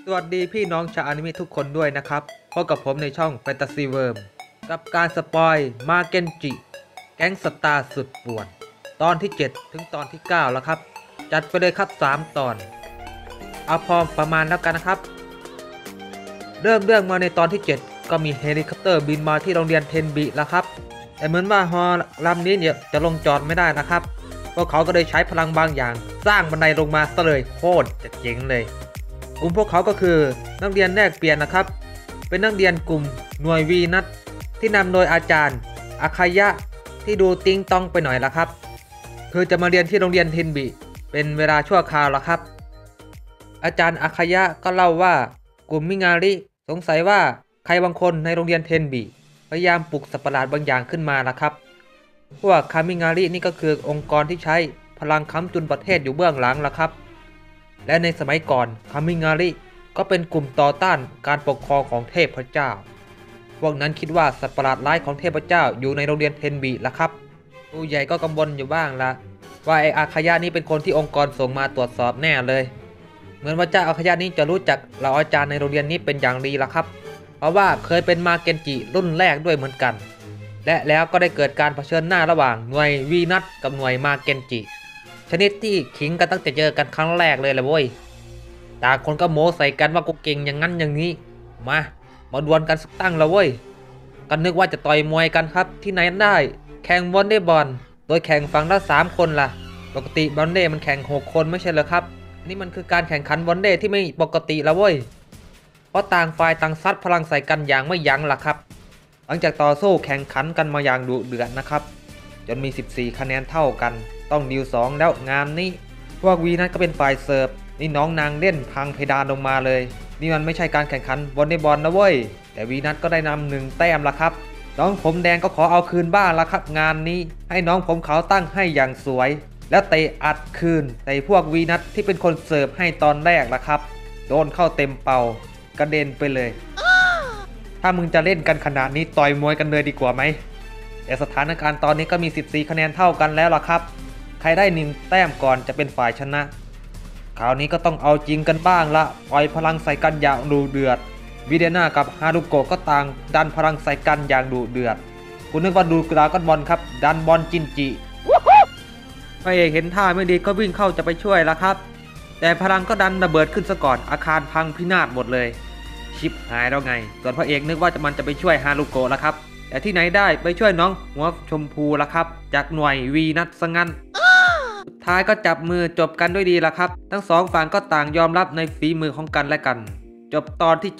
สวัสดีพี่น้องชาวอนิเมะทุกคนด้วยนะครับพบกับผมในช่อง Fantasy Worm กับการสปอยมาเกนจิแก๊งสตาร์สุดป่วนตอนที่ 7 ถึงตอนที่ 9 แล้วครับจัดไปเลยครับ 3 ตอนเอาพอประมาณแล้วกันนะครับเริ่มเรื่องมาในตอนที่ 7 ก็มีเฮลิคอปเตอร์บินมาที่โรงเรียนเทนบิแล้วครับแต่เหมือนว่าฮอลำนี้เนี่ยจะลงจอดไม่ได้นะครับพวกเขาก็เลยใช้พลังบางอย่างสร้างบันไดลงมาซะเลยโคตรจะเจ๋งเลยกลุ่มพวกเขาก็คือนักเรียนแลกเปลี่ยนนะครับเป็นนักเรียนกลุ่มหน่วยวีนัทที่นำโดยอาจารย์อาคายะที่ดูติ้งต้องไปหน่อยละครับคือจะมาเรียนที่โรงเรียนเทนบิเป็นเวลาชั่วคราวละครับอาจารย์อาคายะก็เล่าว่ากลุ่มมิงาริสงสัยว่าใครบางคนในโรงเรียนเทนบิพยายามปลุกสัตว์ประหลาดบางอย่างขึ้นมาละครับพวกคามิงารินี่ก็คือองค์กรที่ใช้พลังค้ำจุนประเทศอยู่เบื้องหลังละครับและในสมัยก่อนคามิงาริก็เป็นกลุ่มต่อต้านการปกครองของเทพเจ้าพวกนั้นคิดว่าสัตว์ประหลาดร้ายของเทพเจ้าอยู่ในโรงเรียนเทนบิละครับผู้ใหญ่ก็กังวลอยู่บ้างละว่าไออาคายะนี้เป็นคนที่องค์กรส่งมาตรวจสอบแน่เลยเหมือนว่าเจ้าอาคายะนี้จะรู้จักเหล่าอาจารย์ในโรงเรียนนี้เป็นอย่างดีละครับเพราะว่าเคยเป็นมาเกนจิรุ่นแรกด้วยเหมือนกันและแล้วก็ได้เกิดการเผชิญหน้าระหว่างหน่วยวีนัทกับหน่วยมาเกนจิชนิดที่ขิงกันตั้งแต่เจอกันครั้งแรกเลยแหละเว้ยต่างคนก็โม้ใส่กันว่ากูเก่งอย่างนั้นอย่างนี้มาดวลกันสักตั้งละเว้ยกันนึกว่าจะต่อยมวยกันครับที่ไหนได้แข่งวอลเลย์บอลโดยแข่งฝั่งละ3 คนล่ะปกติวอลเลย์มันแข่ง6 คนไม่ใช่เหรอครับนี่มันคือการแข่งขันวอลเลย์ที่ไม่ปกติละเว้ยเพราะต่างฝ่ายต่างซัดพลังใส่กันอย่างไม่ยั้งล่ะครับหลังจากต่อสู้แข่งขันกันมาอย่างดุเดือดนะครับจนมี14 คะแนนเท่ากันต้องดิว2แล้วงานนี้พวกวีนัทก็เป็นฝ่ายเสิร์ฟนี่น้องนางเล่นพังเพดานลงมาเลยนี่มันไม่ใช่การแข่งขันวอลเลย์บอลนะเว้ยแต่วีนัทก็ได้นำ1 แต้มละครับน้องผมแดงก็ขอเอาคืนบ้างละครับงานนี้ให้น้องผมขาวตั้งให้อย่างสวยแล้วเตะอัดคืนแต่พวกวีนัทที่เป็นคนเสิร์ฟให้ตอนแรกละครับโดนเข้าเต็มเป่ากระเด็นไปเลยถ้ามึงจะเล่นกันขนาดนี้ต่อยมวยกันเลยดีกว่าไหมแต่สถานการณ์ตอนนี้ก็มี14 คะแนนเท่ากันแล้วล่ะครับใครได้1 แต้มก่อนจะเป็นฝ่ายชนะคราวนี้ก็ต้องเอาจริงกันบ้างละปล่อยพลังใส่กันอย่างดุเดือดวิเดน่ากับฮารุโกะก็ต่างดันพลังใส่กันอย่างดุเดือดคุณนึกว่าดูดราก้อนบอลครับดันบอลจินจิพระเอกเห็นท่าไม่ดีก็วิ่งเข้าจะไปช่วยละครับแต่พลังก็ดันระเบิดขึ้นซะก่อนอาคารพังพินาศหมดเลยชิปหายแล้วไงส่วนพระเอกนึกว่ามันจะไปช่วยฮารุโกะละครับแต่ที่ไหนได้ไปช่วยน้องหัวชมพูละครับจากหน่วยวีนัทซะงั้นสุดท้ายก็จับมือจบกันด้วยดีละครับทั้ง2 ฝั่งก็ต่างยอมรับในฝีมือของกันและกันจบตอนที่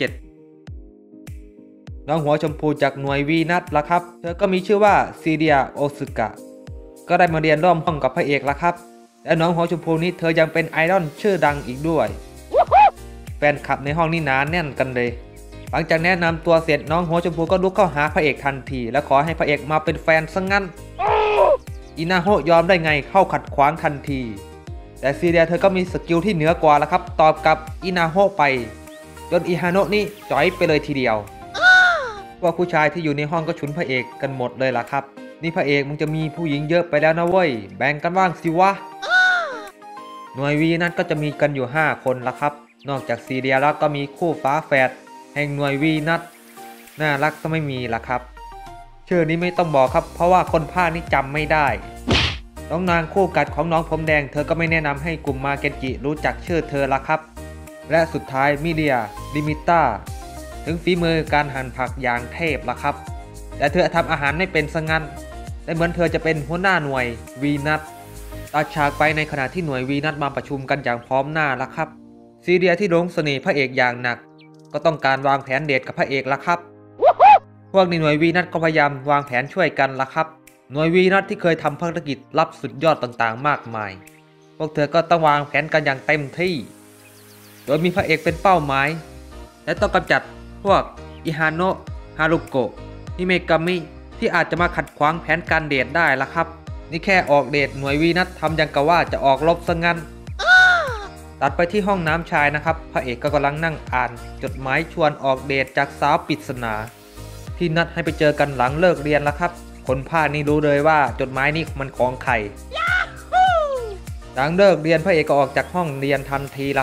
7น้องหัวชมพูจากหน่วยวีนัทละครับเธอก็มีชื่อว่าซีเรียโอซึกะก็ได้มาเรียนร่วมห้องกับพระเอกละครับและน้องหัวชมพูนี้เธอยังเป็นไอดอลชื่อดังอีกด้วยแฟนคลับในห้องนี้หนาแน่นกันเลยหลังจากแนะนำตัวเสร็จน้องหัวชมพูก็ลุกเข้าหาพระเอกทันทีและขอให้พระเอกมาเป็นแฟนซะงั้นอินาโฮะยอมได้ไงเข้าขัดขวางทันทีแต่ซีเรียเธอก็มีสกิลที่เหนือกว่าละครับตอบกับอินาโฮะไปจนอิฮาโนะนี่จ่อยไปเลยทีเดียวพวกผู้ชายที่อยู่ในห้องก็ฉุนพระเอกกันหมดเลยล่ะครับนี่พระเอกมึงจะมีผู้หญิงเยอะไปแล้วนะเว้ยแบ่งกันบ้างสิวะหน่วยวีนัทก็จะมีกันอยู่5 คนละครับนอกจากซีเรียแล้วก็มีคู่ฝาแฝดแห่งหน่วยวีนัทน่ารักก็ไม่มีละครับชื่อนี้ไม่ต้องบอกครับเพราะว่าคนภาคนี้จำไม่ได้น้องนางคู่กัดของน้องผมแดงเธอก็ไม่แนะนำให้กลุ่มมาเกนจิรู้จักชื่อเธอละครับและสุดท้ายมิเดียลิมิต้าถึงฝีมือการหั่นผักอย่างเทพละครับแต่เธอทำอาหารไม่เป็นซะงั้นแต่เหมือนเธอจะเป็นหัวหน้าหน่วยวีนัทตัดฉากไปในขณะที่หน่วยวีนัทมาประชุมกันอย่างพร้อมหน้าละครับซีเรียที่หลงเสน่ห์พระเอกอย่างหนักก็ต้องการวางแผนเดทกับพระเอกละครับพวกในหน่วยวีนัทก็พยายามวางแผนช่วยกันละครับหน่วยวีนัทที่เคยทำภารกิจลับสุดยอดต่างๆมากมายพวกเธอก็ต้องวางแผนกันอย่างเต็มที่โดยมีพระเอกเป็นเป้าหมายและต้องกำจัดพวกอิฮาโนะฮารุโกะฮิเมกามิที่อาจจะมาขัดขวางแผนการเดทได้ละครับนี่แค่ออกเดทหน่วยวีนัททำยังกะว่าจะออกรบซะงั้นตัดไปที่ห้องน้ำชายนะครับพระเอกก็กำลังนั่งอ่านจดหมายชวนออกเดทจากสาวปริศนาที่นัดให้ไปเจอกันหลังเลิกเรียนแล้วครับคนภาคนี้รู้เลยว่าจดหมายนี้มันของใครหลังเลิกเรียนพระเอกก็ออกจากห้องเรียนทันทีละครับ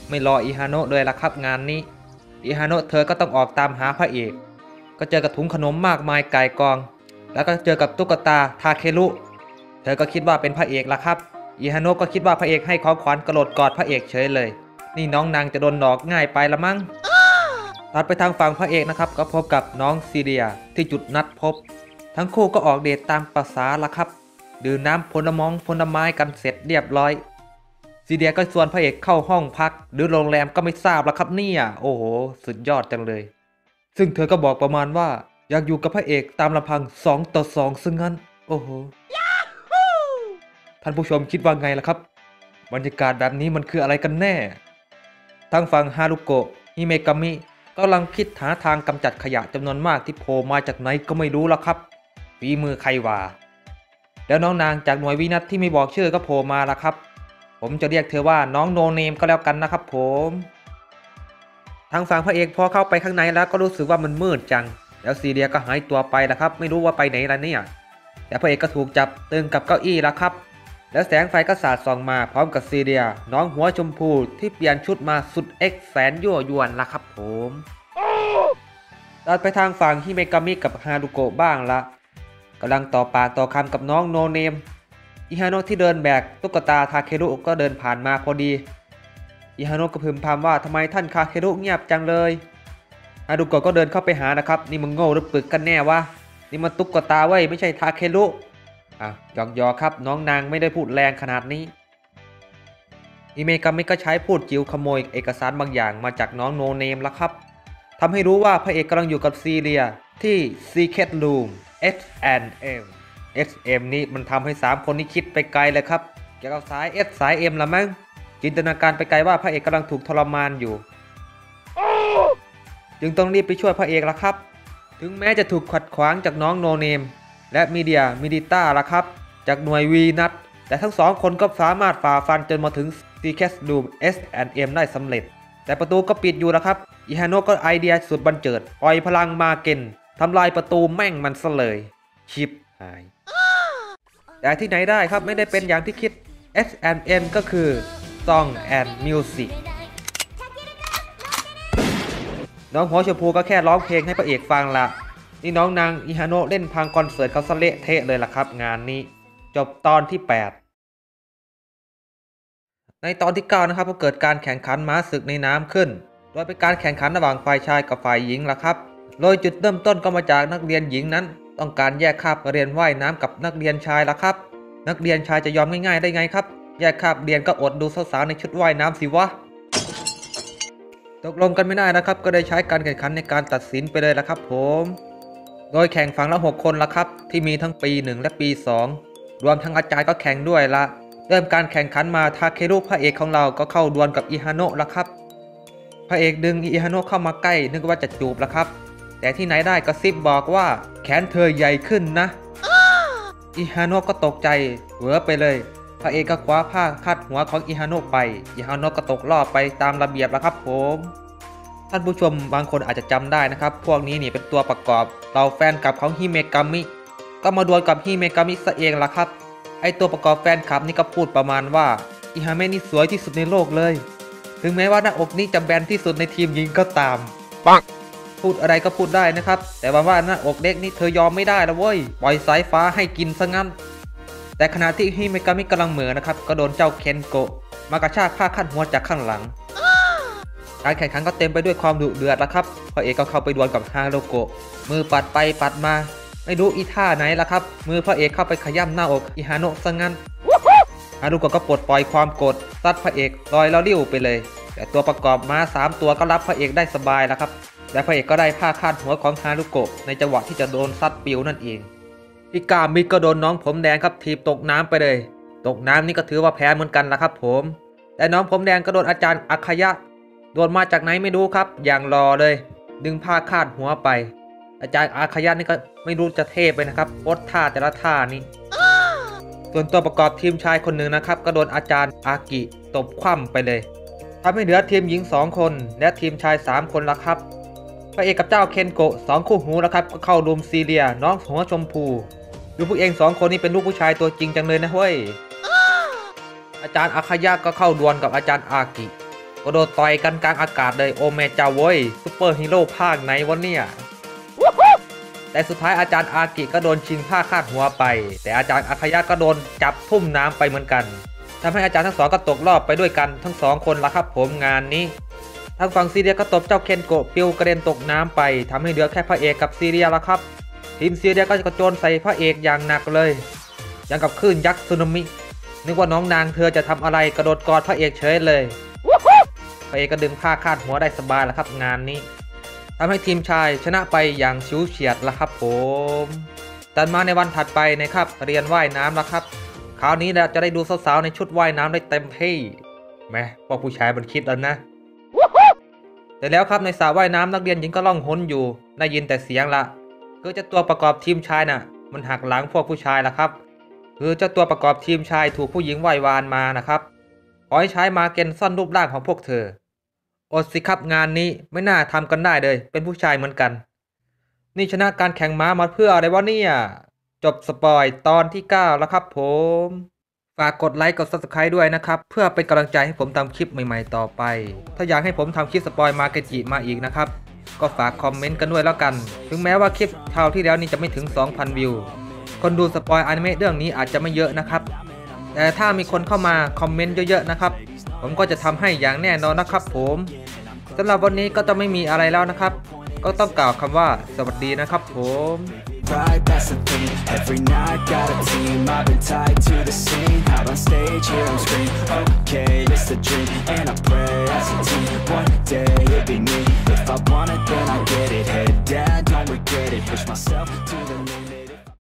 ไม่รออิฮาโนะเลยละครับงานนี้อิฮาโนะเธอก็ต้องออกตามหาพระเอกก็เจอกับถุงขนมมากมายไก่กองแล้วก็เจอกับตุ๊กตาทาเครุเธอก็คิดว่าเป็นพระเอกละครับอิฮาโนะก็คิดว่าพระเอกให้ของขวัญกระโดดกอดพระเอกเฉยเลยนี่น้องนางจะโดนหลอกง่ายไปละมั้งตัดไปทางฝั่งพระเอกนะครับก็พบกับน้องซีเรียที่จุดนัดพบทั้งคู่ก็ออกเดทตามภาษาละครับดื่มน้ำผลไม้กันเสร็จเรียบร้อยซีเรียก็ชวนพระเอกเข้าห้องพักหรือโรงแรมก็ไม่ทราบละครับเนี่ยโอ้โหสุดยอดจังเลยซึ่งเธอก็บอกประมาณว่าอยากอยู่กับพระเอกตามลำพัง2 ต่อ 2ซึ่งงั้นโอ้โหท่านผู้ชมคิดว่าไงล่ะครับบรรยากาศแบบนี้มันคืออะไรกันแน่ทางฝั่งฮารุโกะฮิเมกามิกำลังคิดหาทางกำจัดขยะจำนวนมากที่โผล่มาจากไหนก็ไม่รู้ละครับฝีมือใครวะแล้วน้องนางจากหน่วยวินัทที่ไม่บอกชื่อก็โผล่มาละครับผมจะเรียกเธอว่าน้องโนเนมก็แล้วกันนะครับผมทางฝั่งพระเอกพอเข้าไปข้างในแล้วก็รู้สึกว่ามันมืดจังแล้วซีเรียก็หายตัวไปละครับไม่รู้ว่าไปไหนละเนี่ยแต่พระเอกก็ถูกจับตึงกับเก้าอี้ละครับแล้วแสงไฟก็สาดส่องมาพร้อมกับซีเรียน้องหัวชมพูที่เปลี่ยนชุดมาสุดเอ็กแสนยั่วยวนละครับผมตัดไปทางฝั่งฮิเมกามิกับฮารุโกะบ้างละกำลังต่อปากต่อคำกับน้องโนเนมอิฮาโนะที่เดินแบกตุ๊กตาทาเครุก็เดินผ่านมาพอดีอิฮาโนะก็พึมพำว่าทำไมท่านคาเครุเงียบจังเลยฮารุโกะก็เดินเข้าไปหานะครับนี่มึงโง่หรือปึกกันแน่วะนี่มันตุ๊กตาไว้ไม่ใช่ทาเครุหยอกครับน้องนางไม่ได้พูดแรงขนาดนี้ฮิเมกามิก็ใช้พูดจิ๋วขโมยเอกสารบางอย่างมาจากน้องโนเนมแล้วครับทำให้รู้ว่าพระเอกกำลังอยู่กับซีเรียที่ Secret Room S&M SM นี่มันทำให้3คนนี้คิดไปไกลเลยครับเกี่ยวกับสาย S สาย M ละมั้งจินตนาการไปไกลว่าพระเอกกำลังถูกทรมานอยู่จึงต้องรีบไปช่วยพระเอกละครับถึงแม้จะถูกขัดขวางจากน้องโนเนมและมิดิต้าละครับจากหน่วยวีนัทแต่ทั้ง2คนก็สามารถฝ่าฟันจนมาถึง Secret Room S&M ได้สำเร็จแต่ประตูก็ปิดอยู่แล้วครับอิฮาโนะก็ไอเดียสุดบันเจิดปล่อยพลังมาเกนทำลายประตูแม่งมันซะเลยชิปหายแต่ที่ไหนได้ครับไม่ได้เป็นอย่างที่คิด S&M ก็คือ Song and Music น้องหัวชมพูก็แค่ร้องเพลงให้พระเอกฟังละนี่น้องนางอิฮาโนะเล่นพังคอนเสิร์ตเขาสะเละเทะเลยล่ะครับงานนี้จบตอนที่8ในตอนที่9นะครับก็เกิดการแข่งขันม้าศึกในน้ำขึ้นโดยเป็นการแข่งขันระหว่างฝ่ายชายกับฝ่ายหญิงล่ะครับโดยจุดเริ่มต้นก็มาจากนักเรียนหญิงนั้นต้องการแยกคาบเรียนว่ายน้ำกับนักเรียนชายล่ะครับนักเรียนชายจะยอมง่ายๆได้ไงครับแยกคาบเรียนก็อดดูสาวๆในชุดว่ายน้ำสิวะตกลงกันไม่ได้นะครับก็ได้ใช้การแข่งขันในการตัดสินไปเลยละครับผมโดยแข่งฝั่งละ6 คนละครับที่มีทั้งปี1และปี2รวมทั้งอาจารย์ก็แข่งด้วยละเริ่มการแข่งขันมาทาเครุพระเอกของเราก็เข้าดวลกับอิฮาโนะละครับพระเอกดึงอิฮาโนะเข้ามาใกล้นึกว่าจะจูบละครับแต่ที่ไหนได้กระซิบบอกว่าแขนเธอใหญ่ขึ้นนะอิฮาโนะก็ตกใจเหวอไปเลยพระเอกก็คว้าผ้าคาดหัวของอิฮาโนะไปอิฮาโนะก็ตกรอบไปตามระเบียบละครับผมท่านผู้ชมบางคนอาจจะจำได้นะครับพวกนี้นี่เป็นตัวประกอบเราแฟนคลับของฮิเมกามิก็มาดวลกับฮิเมกามิซะเองละครับไอตัวประกอบแฟนคลับนี่ก็พูดประมาณว่าอิฮาเมะนี่สวยที่สุดในโลกเลยถึงแม้ว่าหน้าอกนี่จะแบนที่สุดในทีมหญิงก็ตามปังพูดอะไรก็พูดได้นะครับแต่ว่าหน้าอกเล็กนี่เธอยอมไม่ได้แล้วเว้ยปล่อยสายฟ้าให้กินซะงั้นแต่ขณะที่ฮิเมกามิกำลังเหม่อนะครับก็โดนเจ้าเคนโกะมากระชากผ้าคาดหัวจากข้างหลังการแข่งขันก็เต็มไปด้วยความดุเดือดละครับพระเอกก็เข้าไปดวลกับฮารุโกะมือปัดไปปัดมาไม่รู้อีท่าไหนละครับมือพระเอกเข้าไปขย้ำหน้าอกอิฮาโนะซะงั้นฮารุโกะก็ปลดปล่อยความโกรธซัดพระเอกลอยแล้วลิ้วไปเลยแต่ตัวประกอบม้า3 ตัวก็รับพระเอกได้สบายแล้วครับและพระเอกก็ได้ผ้าคาดหัวของฮารุโกะในจังหวะที่จะโดนซัดปิวนั่นเองพิกามิก็โดนน้องผมแดงครับถีบตกน้ำไปเลยตกน้ำนี่ก็ถือว่าแพ้เหมือนกันละครับผมแต่น้องผมแดงก็โดนอาจารย์อัคยะโดนมาจากไหนไม่รู้ครับอย่างรอเลยดึงผ้าคาดหัวไปอาจารย์อาคยะนี่ก็ไม่รู้จะเทพไปนะครับโพสท่าแต่ละท่านี่ส่วนตัวประกอบทีมชายคนหนึ่งนะครับก็โดนอาจารย์อากิตบคว่ำไปเลยทำให้เหลือทีมหญิง2 คนและทีมชาย3 คนละครับพระเอกกับเจ้าเคนโกะ2 คู่หูแล้วครับก็เข้ารุมซีเรียน้องหัวชมพูดูพวกเอง2 คนนี้เป็นลูกผู้ชายตัวจริงจังเลยนะเว้ยอาจารย์อาคยะก็เข้าดวลกับอาจารย์อากิก็โดนต่อยกันกลางอากาศเลยโอเมเจ้าเว้ยซุปเปอร์ฮีโร่ภาคไหนวะเนี่ยแต่สุดท้ายอาจารย์อากิก็โดนชิงผ้าคาดหัวไปแต่อาจารย์อาคายะก็โดนจับทุ่มน้ำไปเหมือนกันทำให้อาจารย์ทั้งสองก็ตกรอบไปด้วยกันทั้ง2 คนละครับผมงานนี้ทางฝั่งซีเรียก็ตบเจ้าเคนโกะปิวกระเด็นตกน้ำไปทำให้เหลือแค่พระเอกกับซีเรียละครับทีมซีเรียก็จะกระโจนใส่พระเอกอย่างหนักเลยอย่างกับคลื่นยักษ์สึนามินึกว่าน้องนางเธอจะทำอะไรกระโดดกอดพระเอกเฉยเลยพระเอกก็ดึงผ้าคาดหัวได้สบายแล้วครับงานนี้ทำให้ทีมชายชนะไปอย่างฉิวเฉียดละครับผมตัดมาในวันถัดไปนะครับเรียนว่ายน้ำแล้วครับคราวนี้เราจะได้ดูสาวๆในชุดว่ายน้ำได้เต็มที่แหมพวกผู้ชายมันคิดแล้วนะแต่แล้วครับในสระว่ายน้ำนักเรียนหญิงก็ล่องหนอยู่ได้ยินแต่เสียงละคือเจ้าตัวประกอบทีมชายน่ะมันหักหลังพวกผู้ชายละครับคือเจ้าตัวประกอบทีมชายถูกผู้หญิงว่ายวานมานะครับขอให้ใช้มาเกนซ่อนรูปร่างของพวกเธออดสิครับงานนี้ไม่น่าทำกันได้เลยเป็นผู้ชายเหมือนกันนี่ชนะการแข่งม้ามาเพื่ออะไรวะเนี่ยจบสปอยตอนที่9แล้วครับผมฝากกดไลค์กด Subscribe ด้วยนะครับเพื่อเป็นกำลังใจให้ผมทำคลิปใหม่ๆต่อไปถ้าอยากให้ผมทำคลิปสปอยมาเกจิมาอีกนะครับก็ฝากคอมเมนต์กันด้วยแล้วกันถึงแม้ว่าคลิปคราวที่แล้วนี้จะไม่ถึง 2,000 วิวคนดูสปอยอนิเมะเรื่องนี้อาจจะไม่เยอะนะครับแต่ถ้ามีคนเข้ามาคอมเมนต์เยอะๆนะครับผมก็จะทำให้อย่างแน่นอนนะครับผมสำหรับวันนี้ก็จะไม่มีอะไรแล้วนะครับก็ต้องกล่าวคำว่าสวัสดีนะครับผม Right, that's the thing. Every night got a team. I've been tied to the scene. Out on stage, here I'm screaming. Okay, it's a dream, and I pray as a team. One day it'll be me. If I want it, then I get it. Head down, don't regret it. Push myself to the limit.